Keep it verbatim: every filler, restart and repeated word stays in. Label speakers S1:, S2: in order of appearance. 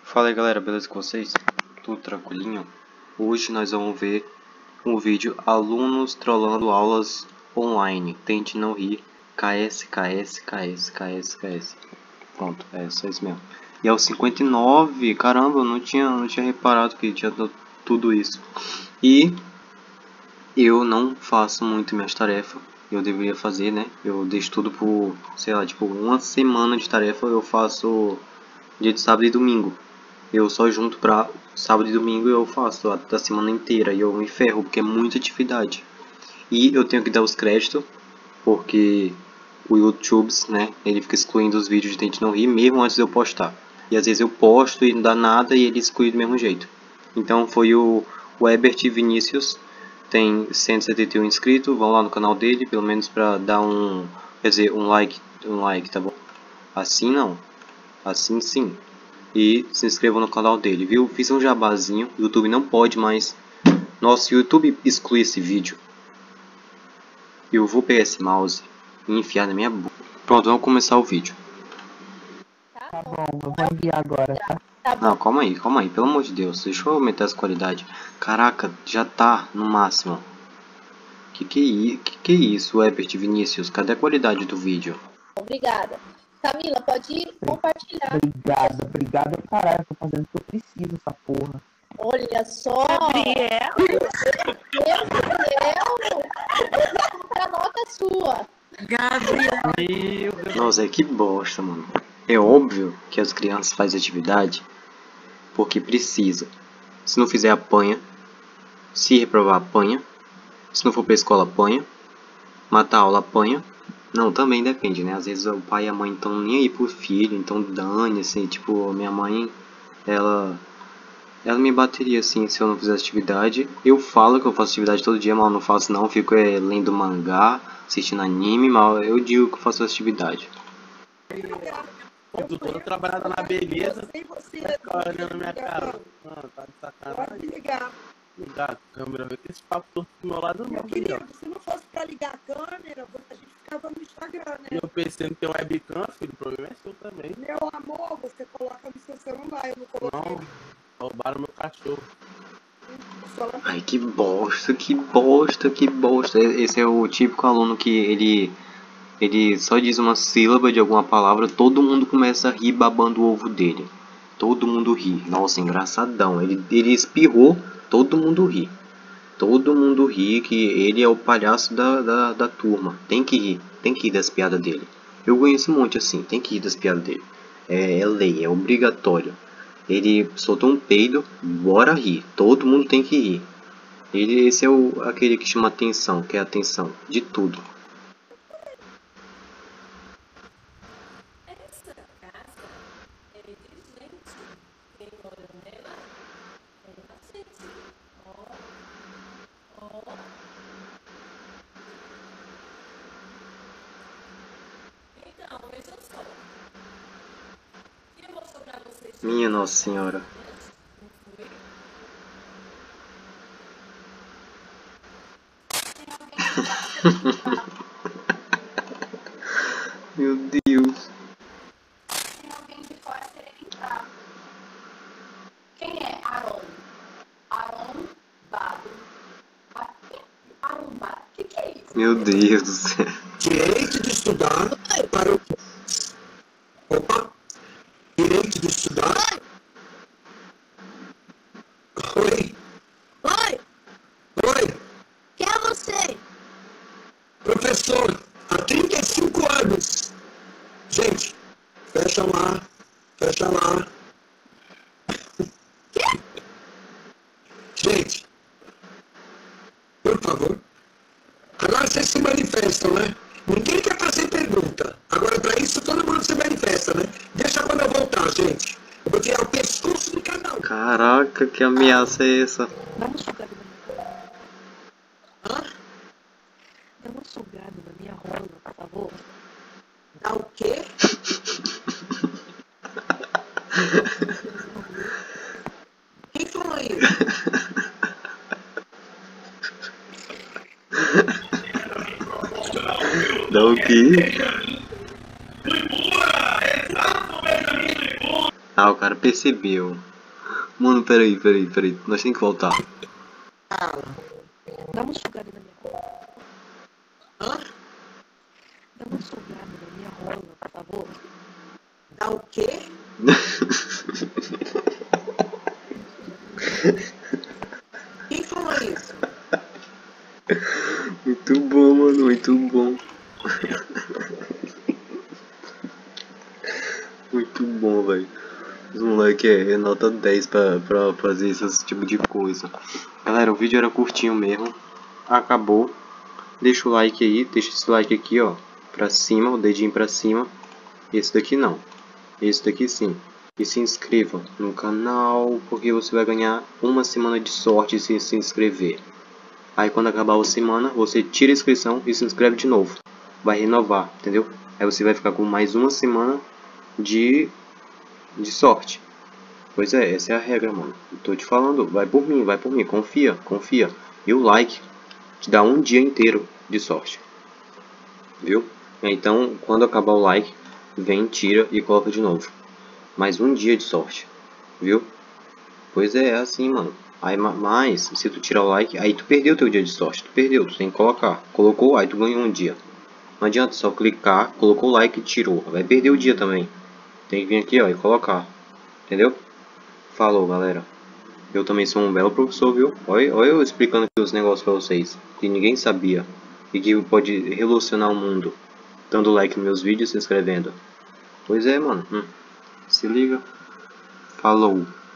S1: Fala aí galera, beleza com vocês? Tudo tranquilinho? Hoje nós vamos ver um vídeo alunos trollando aulas online. Tente não rir. K S, K S, K S, K S, K S. Pronto, é só isso mesmo. E é o cinquenta e nove, caramba, eu não tinha, não tinha reparado que tinha tudo isso. E eu não faço muito minhas tarefas. Eu deveria fazer, né? Eu deixo tudo por, sei lá, tipo, uma semana de tarefa eu faço dia de sábado e domingo. Eu só junto pra sábado e domingo eu faço a da semana inteira e eu me ferro porque é muita atividade. E eu tenho que dar os créditos porque o YouTube, né, ele fica excluindo os vídeos de Tente Não Rir mesmo antes de eu postar. E às vezes eu posto e não dá nada e ele exclui do mesmo jeito. Então foi o, o Herbert Vinícius, tem cento e setenta e um inscritos, vão lá no canal dele, pelo menos pra dar um, quer dizer, um like, um like, tá bom? Assim não, assim sim. E se inscrevam no canal dele, viu? Fiz um jabazinho, o YouTube não pode mais. Nossa, o YouTube exclui esse vídeo. Eu vou pegar esse mouse e enfiar na minha boca. Pronto, vamos começar o vídeo.
S2: Tá bom, eu vou enviar agora, tá?
S1: Não, calma aí, calma aí, pelo amor de Deus, deixa eu aumentar essa qualidade. Caraca, já tá no máximo. Que que é, que que é isso, Herbert Vinícius? Cadê a qualidade do vídeo?
S3: Obrigada. Camila, pode compartilhar.
S2: Obrigado, obrigado, caralho. Tô fazendo o que eu preciso, essa porra.
S3: Olha só.
S4: Gabriel.
S3: Meu Gabriel. Vou comprar nota sua.
S4: Gabriel.
S1: Nossa, que bosta, mano. É óbvio que as crianças fazem atividade porque precisa. Se não fizer, apanha. Se reprovar, apanha. Se não for pra escola, apanha. Matar a aula, apanha. Não, também depende, né? Às vezes o pai e a mãe estão nem aí pro filho, então dane-se. Tipo, minha mãe, ela... Ela me bateria, assim, se eu não fizesse atividade. Eu falo que eu faço atividade todo dia, mas eu não faço não. Eu fico é, lendo mangá, assistindo anime, mas eu digo que eu faço atividade.
S4: Eu tô trabalhando na beleza, tá olhando na minha cara. Ah, tá de sacanagem.
S5: Pode ligar.
S4: Ligar a câmera, ver que esse papo todo do meu lado não.
S5: Meu querido, se não fosse pra ligar a câmera, a gente ficava no Instagram, né?
S4: E eu pensando que é webcam, filho, o problema é seu também.
S5: Meu amor, você coloca no seu celular, eu não coloquei.
S4: Não, roubaram meu cachorro.
S1: Ai, que bosta, que bosta, que bosta. Esse é o típico aluno que ele... Ele só diz uma sílaba de alguma palavra, todo mundo começa a rir babando o ovo dele. Todo mundo ri. Nossa, engraçadão. Ele, ele espirrou, todo mundo ri. Todo mundo ri que ele é o palhaço da, da, da turma. Tem que rir, tem que rir das piadas dele. Eu conheço um monte assim, tem que rir das piadas dele. É, é lei, é obrigatório. Ele soltou um peido, bora rir. Todo mundo tem que rir. Ele, esse é o, aquele que chama atenção, que é atenção de tudo. Minha Nossa Senhora. Meu Deus.
S3: Tem alguém de fora querendo entrar. Quem é Aron? Aron Bado. Aron Bado. O que, que é isso?
S1: Meu Deus do céu.
S6: Direito de estudar para o... Opa! Direito de estudar? Oi!
S5: Oi,
S6: Oi!
S5: quem é você?
S6: Professor, há trinta e cinco anos. Gente, fecha lá, fecha lá. Gente, por favor. Agora vocês se manifestam, né? Ninguém quer fazer pergunta. Agora, para isso, todo mundo se manifesta, né? Deixa quando eu voltar, gente. Eu vou tirar o pescoço do canal.
S1: Caraca, que ameaça é essa?
S2: Dá uma sugada na minha
S6: Hã?
S2: Dá uma sugada na minha rola, por favor.
S6: Dá o quê? Quem falou isso?
S1: Dá o quê? Ah, o cara percebeu. Mano, peraí, peraí, peraí. Nós temos que voltar.
S2: Dá uma sugada na minha rola.
S5: Hã?
S2: Dá uma sugada na minha rola, por favor.
S5: Dá o quê? Quem falou isso?
S1: Muito bom, mano, muito bom. Muito bom, velho. Os moleque é, é nota dez pra, pra fazer esse tipo de coisa. Galera, o vídeo era curtinho mesmo. Acabou. Deixa o like aí, deixa esse like aqui, ó, pra cima, o dedinho pra cima. Esse daqui não. Esse daqui sim. E se inscreva no canal, porque você vai ganhar uma semana de sorte se se inscrever. Aí quando acabar a semana, você tira a inscrição e se inscreve de novo. Vai renovar, entendeu? Aí você vai ficar com mais uma semana de, de sorte. Pois é, essa é a regra, mano. Eu tô te falando, vai por mim, vai por mim. Confia, confia. E o like te dá um dia inteiro de sorte. Viu? Então, quando acabar o like, vem, tira e coloca de novo. Mais um dia de sorte. Viu? Pois é, é assim, mano. Aí, mas, se tu tirar o like, aí tu perdeu teu dia de sorte. Tu perdeu, tu tem que colocar. Colocou, aí tu ganhou um dia. Não adianta só clicar, colocou o like e tirou. Vai perder o dia também. Tem que vir aqui, ó, e colocar. Entendeu? Falou, galera. Eu também sou um belo professor, viu? Olha, olha eu explicando aqui os negócios pra vocês. Que ninguém sabia. E que pode revolucionar o mundo. Dando like nos meus vídeos e se inscrevendo. Pois é, mano. Hum. Se liga. Falou.